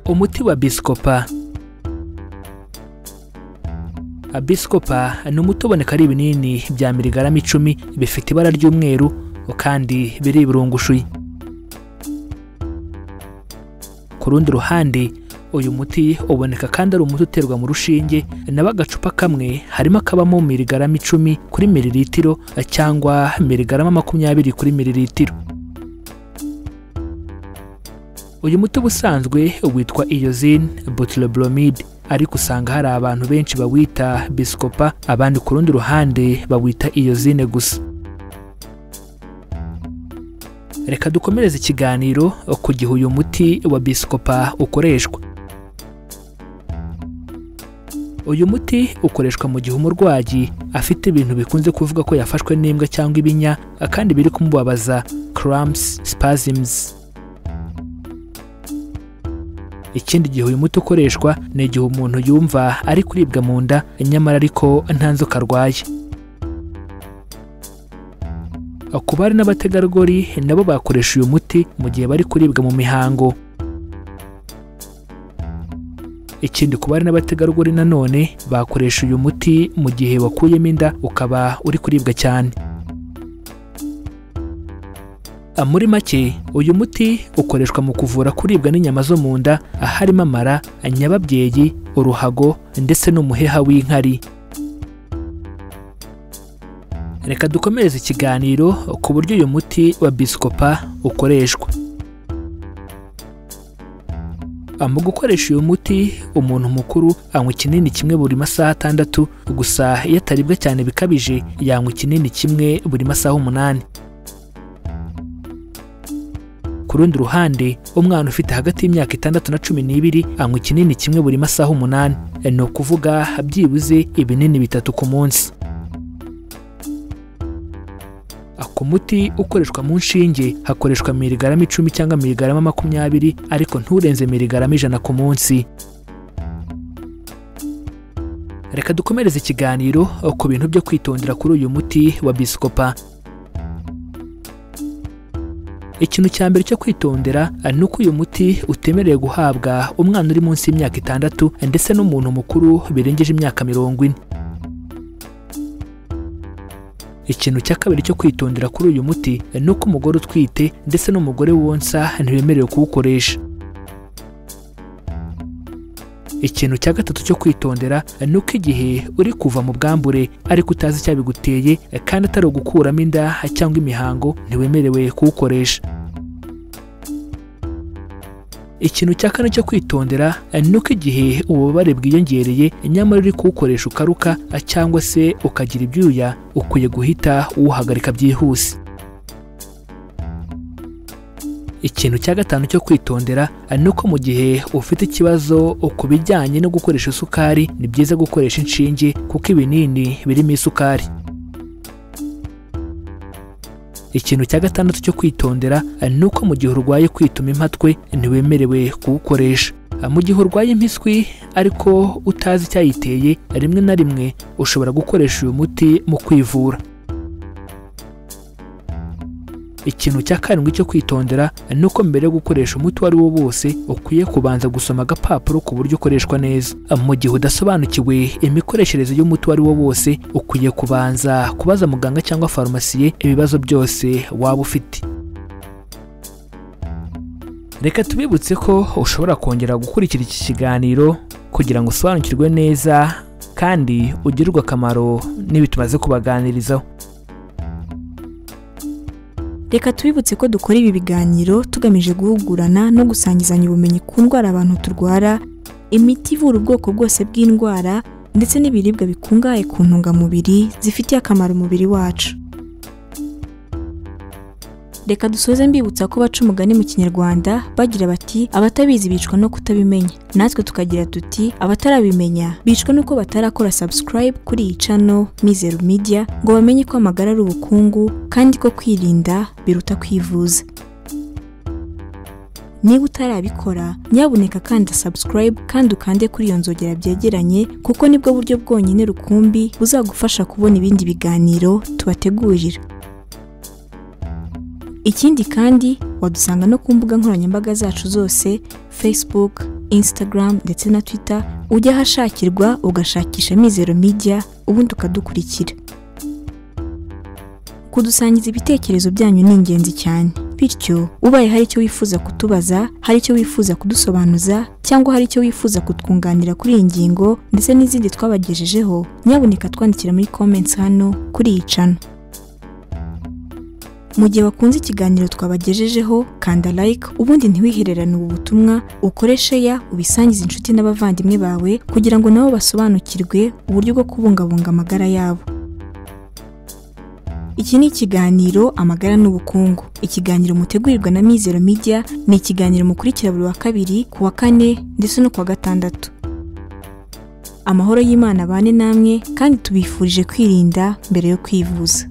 Umuti wa Buscopan. Buscopan ni umuti uboneka ari ibinini bya miligarama 10 bifite ibara ry'umweru kandi biri burungushuye. Ku rundi ruhande uyu muti uboneka kandi ari umuti uterwa mu rushinge n'abagacupa kamwe harimo akabamo miligarama 10 kuri mililitiro cyangwa miligarama 20 kuri mililitiro. Uyu muti ubusanzwe witwa iodine butylbromide, ariko usanga hari abantu benshi bawita Buscopan, abandi ku rundi ruhande bawita iodine gusa. Reka dukomereze ikiganiro ku gihe uyu muti wa Buscopan ukoreshwa. Uyu muti ukoreshwa mu gihe umurwayi afite ibintu bikunze kuvuga ko yafashwe n'imbwa cyangwa ibinya kandi biri kumubabaza, cramps, spasms. Ikindi gihe uyu muti ukoreshwa ni igihe umuntu yumva ari kuribwa mu nda nyamara ariko nta nzoka arwaye. Ku bari n'abategarugori nabo bakoresha uyu muti mu gihe bari kuribwa mu mihango. Ikindi ku bari n'abategarugori nanone bakoresha uyu muti mu gihe wakuyemo inda ukaba uri kuribwa cyane. Muri make uyu muti ukoreshwa mu kuvura kuribwa n'inyama zo mu nda harimo amara, nyababyeyi, uruhago ndetse n'umuheha w'inkari. Reka dukomereze ikiganiro ku buryo uyu muti wa Buscopan ukoreshwa. Mu gukoresha uyu muti umuntu mukuru anywa ikinini kimwe buri masaha 6, gusa iyo ataribwa cyane bikabije yanywa ikinini kimwe buri masaha 8. Ku rundi ruhande umwana ufite hagati y'imyaka 6 na 12 anywa ikinini kimwe buri masaha 8, ni ukuvuga byibuze ibinini 3 ku munsi. Ku muti ukoreshwa mu nshinge hakoreshwa miligarama 10 cyangwa miligarama 20, ariko nturenze miligarama 100 ku munsi. Reka dukomereze ikiganiro ku bintu byo kwitondera kuri uyu muti wa Buscopan. Ikintu cya mbere cyo kwitondera ni uko uyu muti utemerewe guhabwa umwana uri munsi y'imyaka 6 ndetse n'umuntu mukuru birengeje imyaka 40. Ikintu cya kabiri cyo kwitondera kuri uyu muti ni uko umugore utwite ndetse n'umugore wonsa ntibemerewe kuwukoresha. Ikintu cya gatatu cyo kwitondera ni uko igihe uri kuva mu bwambure ariko utazi icyabiguteye kandi atari ugukuramo inda cyangwa imihango ntiwemerewe kuwukoresha. Ikintu cya kane cyo kwitondera ni uko igihe ububabare bwiyongereye nyamara uri kuwukoresha ukaruka cyangwa se ukagira ibyuya, ukwiye guhita uwuhagarika byihuse. Ikintu cya gatanu cyo kwitondera ni uko mu gihe ufite ikibazo ku bijyanye no gukoresha isukari ni byiza gukoresha inshinge kuko ibinini birimo isukari. Ikintu cya gatandatu cyo kwitondera ni uko mu gihe urwaye kwituma impatwe ntiwemerewe kuwukoresha. Mu gihe urwaye impiswi ariko utazi icyayiteye, rimwe na rimwe ushobora gukoresha uyu muti mu kwivura. Ikintu cya karindwi cyo kwitondera ni uko mbere yo gukoresha umuti wari wo wose ukwiye kubanza gusoma agapapuro ku buryo ukoreshwa neza. Mu gihe udasobanukiwe imikoreshereze y'umuti wari wo wose ukwiye kubanza kubaza muganga cyangwa farumasiye ibibazo byose waba ufite. Reka tubibutse ko ushobora kongera gukurikira iki kiganiro kugira ngo usobanukirwe neza kandi ugirirwe akamaro n'ibi tumaze kubaganirizaho. Reka tubibutse ko dukora ibi biganiro tugamije guhugurana no gusangizanya ubumenyi ku ndwara abantu turwara, imiti ivura ubwoko bwose bw'indwara ndetse n'ibiribwa bikungahaye ku ntungamubiri zifitiye akamaro umubiri wacu. Reka dusoze mbibutsa ko baca umugani mu Kinyarwanda bagira bati abatabizi bicwa no kutabimenya. Natwe tukagira tuti abatarabimenya bicwa nuko batarakora subscribe kuri iyi channel Mizero Media ngo bamenye ko amagara ari ubukungu kandi ko kwirinda biruta kwivuza. Niba utarabikora nyabuneka kandi subscribe kandi ukande kuri iyo nzogera byegeranye kuko nibwo buryo bwonyine rukumbi buzagufasha kubona ibindi biganiro tubategurira. Ikindi kandi wadusanga no ku mbuga nkoranyambaga zacu zose, Facebook, Instagram ndetse na Twitter, ujya ahashakirwa ugashakisha Mizero Media ubundi ukadukurikira. Kudusangiza ibitekerezo byanyu ningenzi cyane, bityo ubaye haricyo wifuza kutubaza, haricyo wifuza kudusobanuza, cyangwa haricyo wifuza kutwunganira kuri iyi ngingo ndetse n'izindi twabagejejeho, nyabuneka twandikira muri comments hano kuri iyi channel. Mu gihe wakunze ikiganiro twabagejejeho, kanda like ubundi ntiwihererane ubu butumwa, ukore share, ubisangize inshuti n'abavandimwe bawe kugira ngo nabo basobanukirwe uburyo bwo kubungabunga amagara yabo. Iki ni ikiganiro Amagara n'Ubukungu. Ikiganiro mutegurirwa na Mizero Media, ni ikiganiro mukurikira buri wa kabiri, ku wa kane ndetse no ku wa gatandatu. Amahoro y'Imana bane namwe kandi tubifurije kwirinda mbere yo kwivuza.